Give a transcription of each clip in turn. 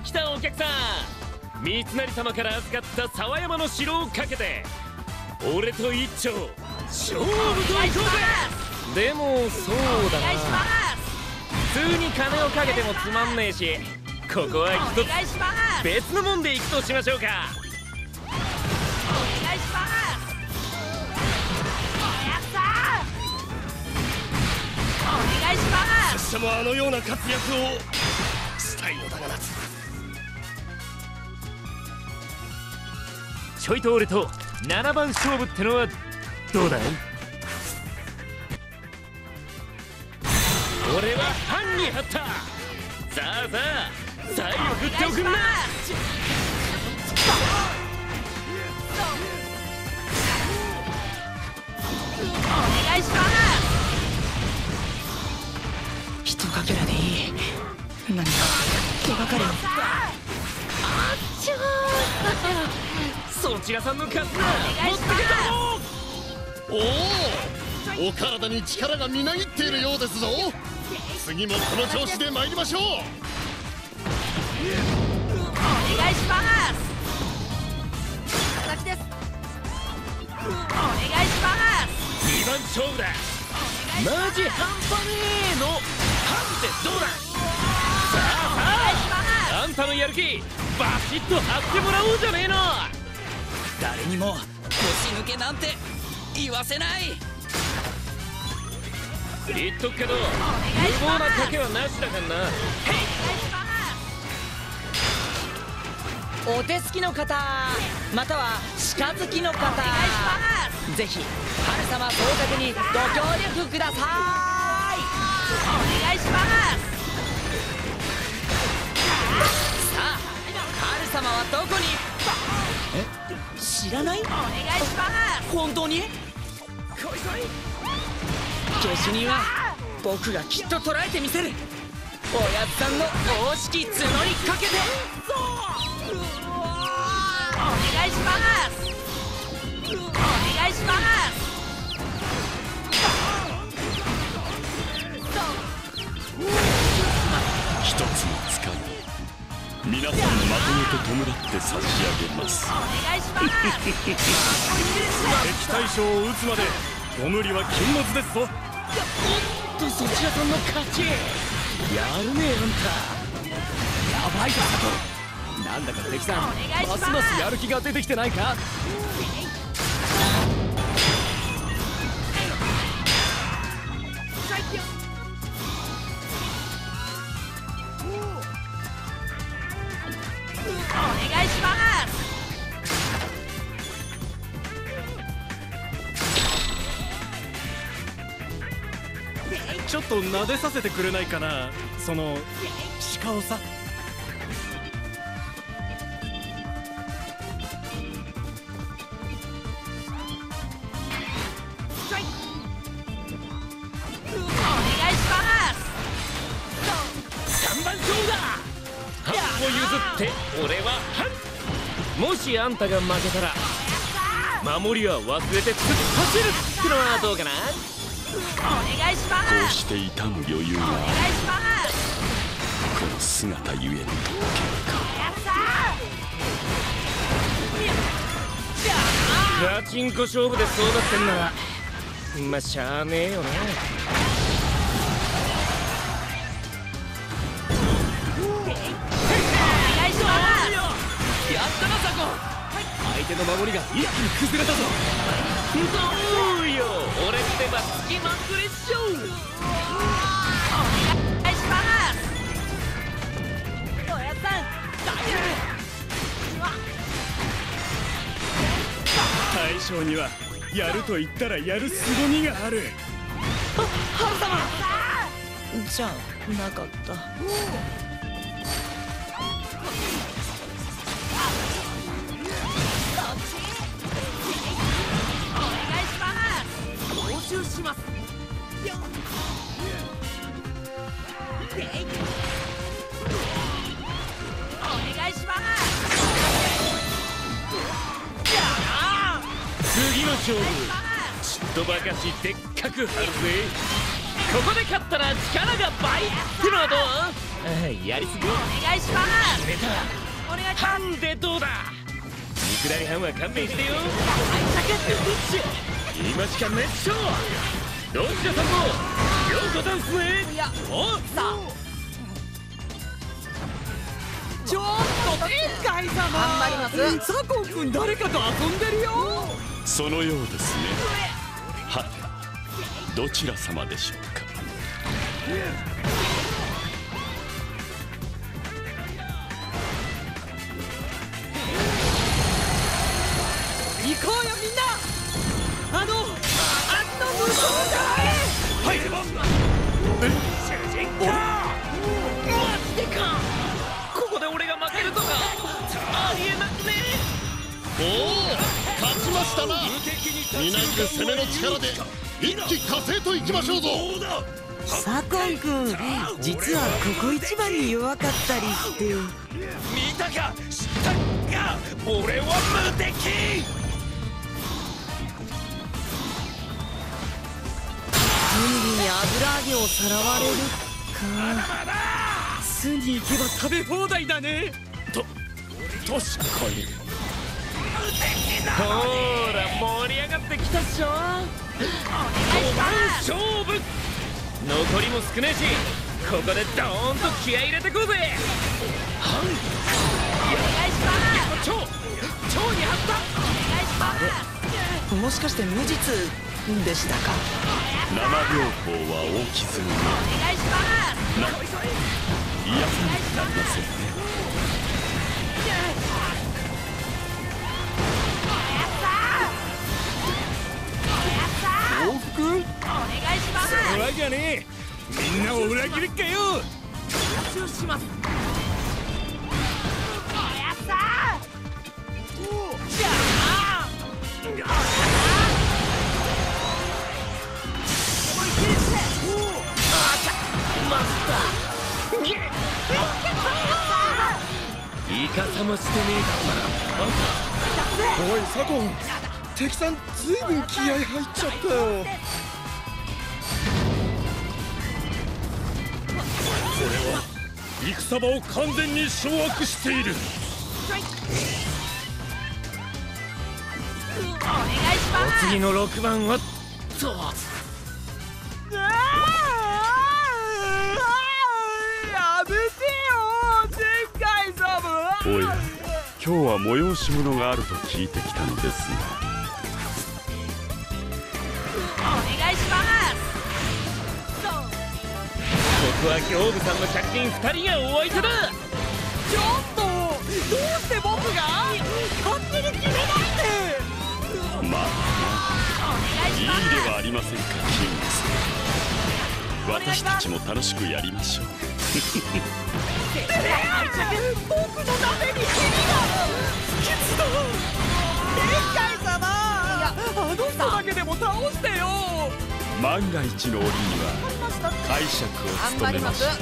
来たお客さん、三成様から預かった沢山の城をかけて俺と一丁勝負といこうぜ。でもそうだな、普通に金をかけてもつまんねえし、ここは一つ別のもんで行くとしましょうか。 お願いします。やったー。お願いします。 拙者もあのような活躍をしたいのだがな。 ちょいと俺と7番勝負ってのはどうだい？俺は藩に張った。さあさあ、財を振っておくんな。 お願いします。 一かけらでいい。何か手がかりに。 あっちょそちらさんの勝つな。持ってけおお、お体に力がみなぎっているようですぞ。次もこの調子で参りましょう。 お願いします。形です。お願いします。 2番勝負だ。マジ半端ねえの。ハンってどうだ。さあさあ、あんたのやる気バシッと張ってもらおうじゃねえの。 誰にも腰抜けなんて言わせない。 言っとくけど無謀な賭けはなしだからな。 お手すきの方、または鹿好きの方、ぜひ春様総額にご協力ください。 お願いします。 さあ、春様はどこに？知らない？ お願いします。 本当に？下手人は僕がきっと捕らえてみせる。おやつさんの大式募りかけて。 お願いします。お願いします。 一つの使い、皆さんまとめて弔って差し上げます。 お願いします。 敵対将を撃つまでご無理は禁物ですぞ。 おっと、そちらさんの勝ち。やるねえあんた。やばいぞ佐藤。なんだか敵さんますますやる気が出てきてないか。 お願いします。 ちょっと撫でさせてくれないかな、その鹿をさ。 譲って俺は半。もしあんたが負けたら守りは忘れて突っ走るってのはどうかな。 お願いします。 こうして痛む余裕がお願いします。 この姿ゆえの結果。 ガチンコ勝負でそうなってんならまあしゃあねえよな。 やったなザコ。 相手の守りが一気に崩れたぞ。どうよ、俺ってばつきまくりっしょ。 お願いします。おやさん大丈夫。 大将にはやると言ったらやる凄みがある。 春様じゃなかった。 します。お願いします。 次の勝負ちっとばかしでっかく張るぜ。ここで勝ったら力が倍ってのはどう？ やりすぎ。 お願いします。 決めた。 お願いします。 ハンでどうだ。肉なり班は勘弁してよ。今しかねっしょ。どちらさんもようござんすね。 いや、 おっさちょっと天海様、 頑張ります。 左近君誰かと遊んでるよ。 そのようですね。はて、どちら様でしょうか。 行こうよみんな。あの向こう側へ。 はい。主人公。マジでか。ここで俺が負けるとかありえなくね。 おお、勝ちましたな。みなぎる攻めの力で一気呵成といきましょうぞ。 左近君、実はここ一番に弱かったりして。 見たか知ったか。俺は無敵。 準備に油揚げをさらわれるか。 巣に行けば食べ放題だね。 確かに。ほーら盛り上がってきたっしょ。勝負。残りも少ねえし、ここでドーンと気合い入れてこうぜ。はん。お願いします。超に張った。お願いします。 もしかして無実でしたか。 生療法は大傷にお願いします。 癒さなくなりませんね。 幸福？ お願いします。 そらじゃねえ。みんなを裏切るかよ。 集中します。やったー。じゃあ。 イカサマしてねえだろ。 おい左近、敵さんずいぶん気合入っちゃったよ。 これは戦場を完全に掌握している。 お願いします。 次の6番はと。 やめてよ天海様。 おい、今日は催し物があると聞いてきたのですが。 お願いします。 ここは刑部さんの客人2人がお相手だ。 ちょっとどうして僕が勝手に決めないで。 まあいいではありませんか、キングス。私たちも楽しくやりましょう。 僕のために君が不吉だ。天海様、あの人だけでも倒してよ。 万が一の折には解釈を務めましょう。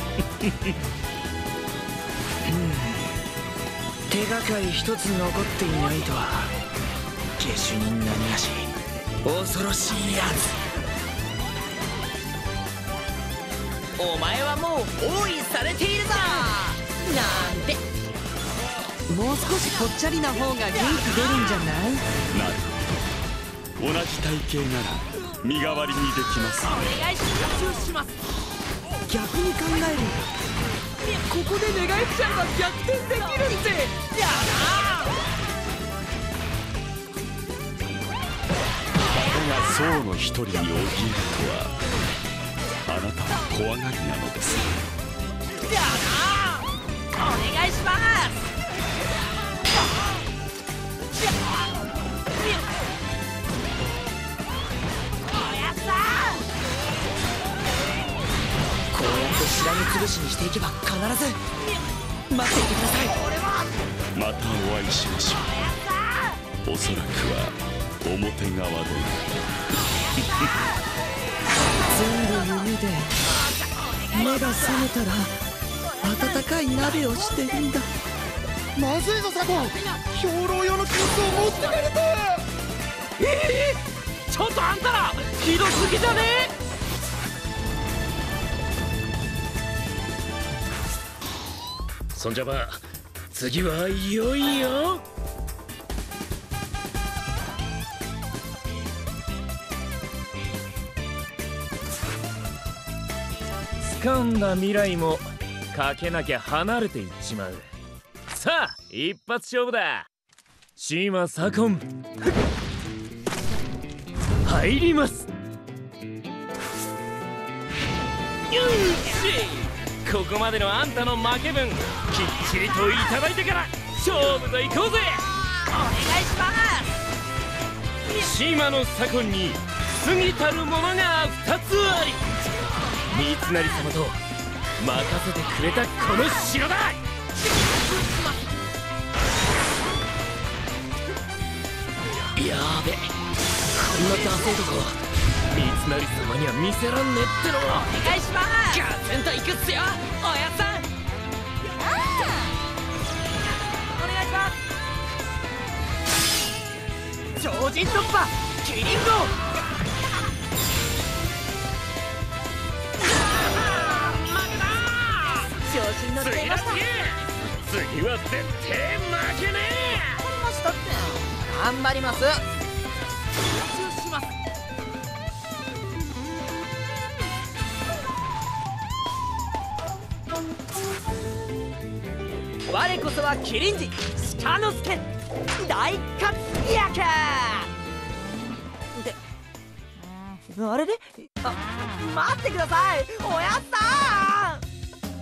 手がかり一つ残っていないとは。下手人なにがし恐ろしいやつ。 お前はもう包囲されているぞなんて。 もう少しぽっちゃりな方が元気出るんじゃない。 なるほど、同じ体型なら身代わりにできますね。 お願いします。 逆に考える。 ここで願いちゃえば逆転できるって。やが僧の一人に怯えるとは、あなたは怖がりなのです。 お願いします。 こうやってしらみつぶしにしていけば必ず待っていてください。 またお会いしましょう。おそらくは表側で。 全部夢で目が覚めたら温かい鍋をしてるんだ。 まずいぞ左近、兵糧用の金子を持ってかれた。 ちょっとあんたらひどすぎじゃねえ。 そんじゃば次はいよいよ掴んだ未来もかけなきゃ離れていっちまう。さあ一発勝負だ。シーマ左近入ります。よし、ここまでのあんたの負け分きっちりといただいてから勝負と行こうぜ。 お願いします。 シーマの左近に過ぎたるものが2つあり、三成様と任せてくれたこの城だ。やべ、こんなダセえとこ三成様には見せらんねえっての。 お願いします。 ガツンといくっすよおやっさん。 お願いします。超人突破キリンゴ。調子に乗っていました。 次は絶対負けねえ。 頑張りましたって。頑張ります。集中します。我こそは麒麟児鹿之助大活躍で、あれれ、あ、待ってくださいおやっさん。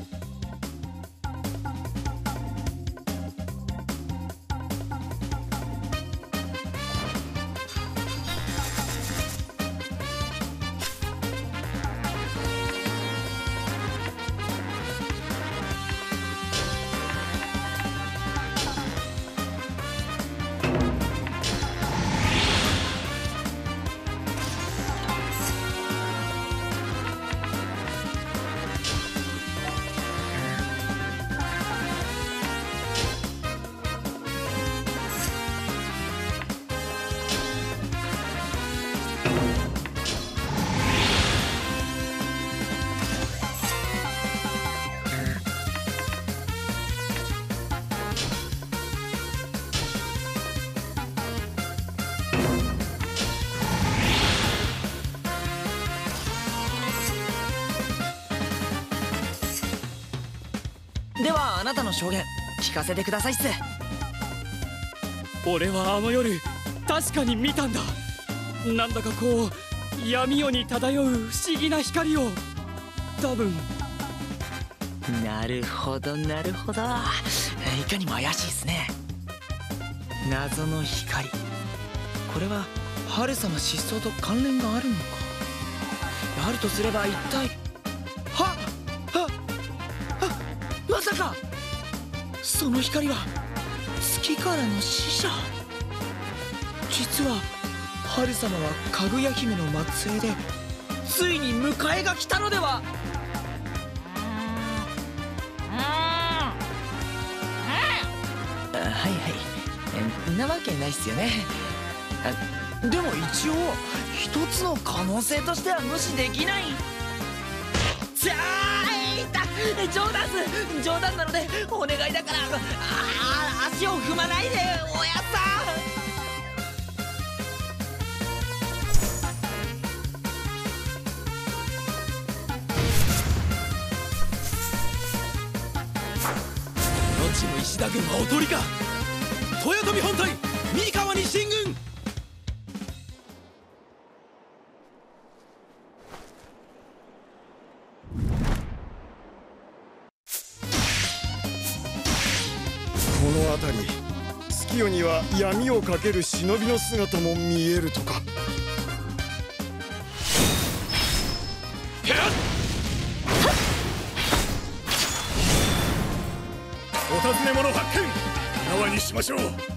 ではあなたの証言聞かせてくださいっす。 俺はあの夜確かに見たんだ。なんだかこう闇夜に漂う不思議な光を。多分。なるほどなるほど、いかにも怪しいっすね。謎の光、これは春様失踪と関連があるのか。あるとすれば一体まさかその光は月からの使者。実は春様はかぐや姫の末裔でついに迎えが来たのでは。はいはい、なわけないっすよね。でも一応一つの可能性としては無視できない。じゃあ冗談っす、冗談なのでお願いだから、足を踏まないでおやっさん。のちの石田軍はおとりか。豊臣本隊三河に進軍。 この辺り月夜には闇をかける忍びの姿も見えるとか。 お尋ね者発見。縄にしましょう。